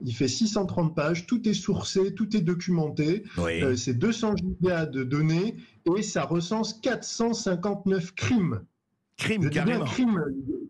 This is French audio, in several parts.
Il fait 630 pages, tout est sourcé, tout est documenté. Oui. C'est 200 gigas de données et ça recense 459 crimes. Crime, Je dis bien carrément. crimes.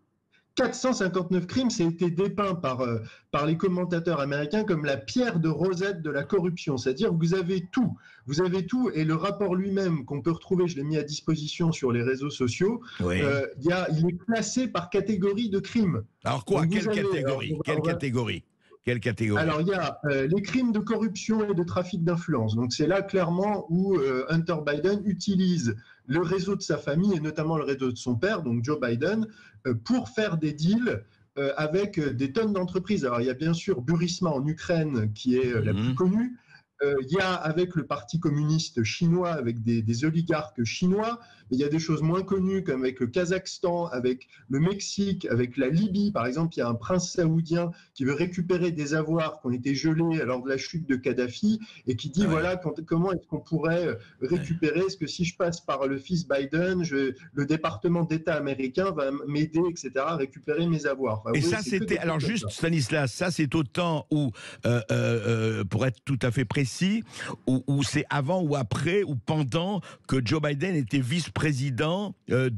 459 crimes, ça a été dépeint par les commentateurs américains comme la pierre de Rosette de la corruption. C'est-à-dire que vous avez tout. Vous avez tout. Et le rapport lui-même, qu'on peut retrouver, je l'ai mis à disposition sur les réseaux sociaux, Oui. il est classé par catégorie de crimes. Alors quoi? Donc Quelle catégorie? Quelle catégorie? Quelle catégorie? Alors, il y a les crimes de corruption et de trafic d'influence. Donc, c'est là clairement où Hunter Biden utilise le réseau de sa famille et notamment le réseau de son père, donc Joe Biden, pour faire des deals avec des tonnes d'entreprises. Alors, il y a bien sûr Burisma en Ukraine qui est la plus connue. Il y a avec le Parti communiste chinois, avec des oligarques chinois, mais il y a des choses moins connues comme avec le Kazakhstan, avec le Mexique, avec la Libye. Par exemple, il y a un prince saoudien qui veut récupérer des avoirs qui ont été gelés lors de la chute de Kadhafi et qui dit voilà comment est-ce qu'on pourrait récupérer. Est-ce que si je passe par le fils Biden, le département d'État américain va m'aider, etc., à récupérer mes avoirs. Enfin, et oui, ça, c'était alors juste Stanislas, ça c'est au temps où, pour être tout à fait précis, où c'est avant ou après ou pendant que Joe Biden était vice-président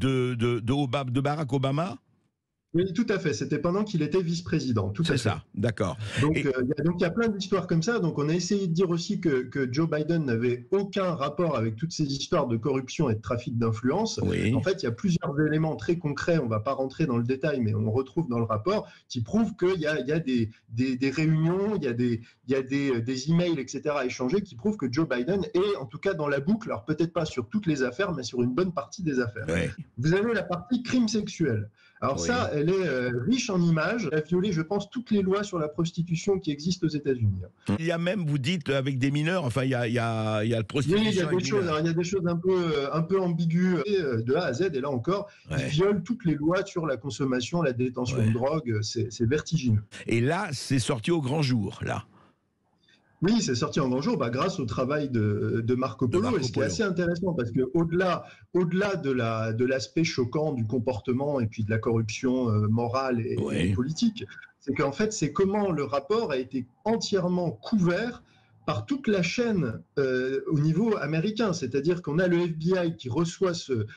de Barack Obama? Oui, tout à fait. C'était pendant qu'il était vice-président. C'est ça, d'accord. Donc, il y a plein d'histoires comme ça. Donc, on a essayé de dire aussi que Joe Biden n'avait aucun rapport avec toutes ces histoires de corruption et de trafic d'influence. Oui. En fait, il y a plusieurs éléments très concrets. On ne va pas rentrer dans le détail, mais on retrouve dans le rapport qui prouvent qu'il y a des réunions, il y a des emails, etc. échangés qui prouvent que Joe Biden est en tout cas dans la boucle. Alors, peut-être pas sur toutes les affaires, mais sur une bonne partie des affaires. Oui. Vous avez la partie crime sexuel. Alors ça, elle est riche en images. Elle a violé, je pense, toutes les lois sur la prostitution qui existent aux États-Unis. Il y a même, vous dites, avec des mineurs, enfin, il y a le prostitution. Oui, il y a des choses un peu ambiguës de A à Z. Et là encore, ils violent toutes les lois sur la consommation, la détention de drogue. C'est vertigineux. Et là, c'est sorti au grand jour, là. Oui, c'est sorti en grand jour grâce au travail de Marco Polo. Et ce qui est assez intéressant, parce que au-delà de l'aspect choquant du comportement et puis de la corruption morale et politique, c'est qu'en fait, c'est comment le rapport a été entièrement couvert par toute la chaîne au niveau américain. C'est-à-dire qu'on a le FBI qui reçoit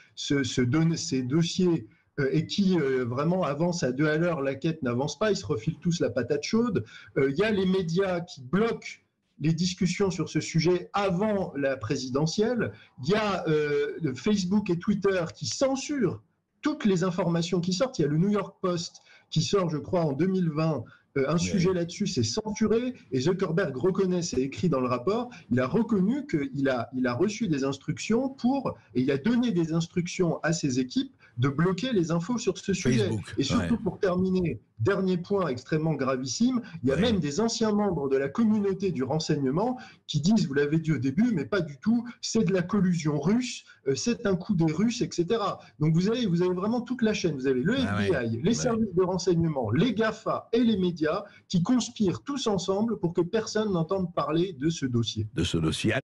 ces dossiers et qui vraiment avance à 2 à l'heure, la quête n'avance pas, ils se refilent tous la patate chaude. Il y a les médias qui bloquent les discussions sur ce sujet avant la présidentielle. Il y a Facebook et Twitter qui censurent toutes les informations qui sortent. Il y a le New York Post qui sort, je crois, en 2020. Un sujet là-dessus, c'est censuré, et Zuckerberg reconnaît, c'est écrit dans le rapport, il a reconnu qu'il a reçu des instructions et il a donné des instructions à ses équipes de bloquer les infos sur ce sujet. Facebook, et surtout, pour terminer, dernier point extrêmement gravissime, il y a même des anciens membres de la communauté du renseignement qui disent, vous l'avez dit au début, mais pas du tout, c'est de la collusion russe, c'est un coup des Russes, etc. Donc vous avez vraiment toute la chaîne. Vous avez le FBI, les services de renseignement, les GAFA et les médias qui conspirent tous ensemble pour que personne n'entende parler de ce dossier.